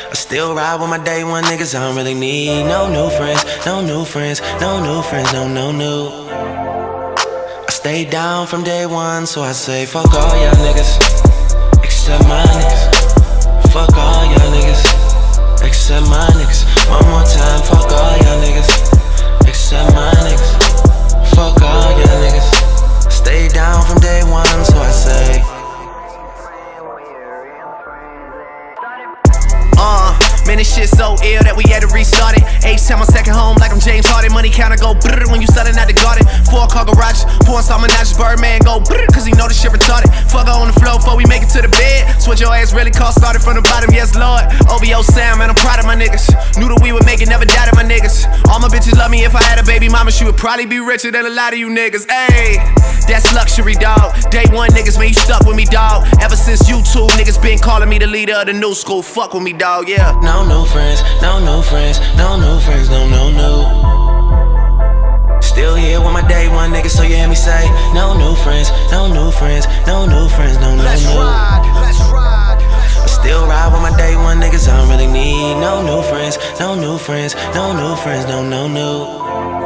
I still ride with my day one niggas. I don't really need no new friends, no new friends, no new friends, no new. I stayed down from day one, so I say fuck all y'all niggas, except my niggas. Fuck all y'all niggas, except my niggas. One more time, fuck all y'all niggas, except my niggas. Fuck all y'all niggas. Stay down from day one, so I say. Man, this shit so ill that we had to restart it. H-Town, my second home, like I'm James Harden. Money counter go brrr when you selling out the garden. 4-car garage, pouring some menages. Birdman go brrr, cause he know this shit retarded. Fuck her on the floor before we make it to the bed. Switch your ass really cost, started from the bottom, yes lord. OVO sound, man, I'm proud of my niggas. Knew that we would make it, never doubted my niggas. All my bitches love me. If I had a baby mama, she would probably be richer than a lot of you niggas. Ayy, that's luxury, dog. Day one niggas, man, you stuck with me, dog. Ever since you two niggas been calling me the leader of the new school. Fuck with me, dog, yeah. No new friends, no new friends, no new friends, no new. Still here with my day one niggas, so you hear me say, no new friends, no new friends, no new friends, no new. Let's ride, let's ride. I still ride with my day one niggas. I don't really need no new friends, no new friends, no new friends, no new.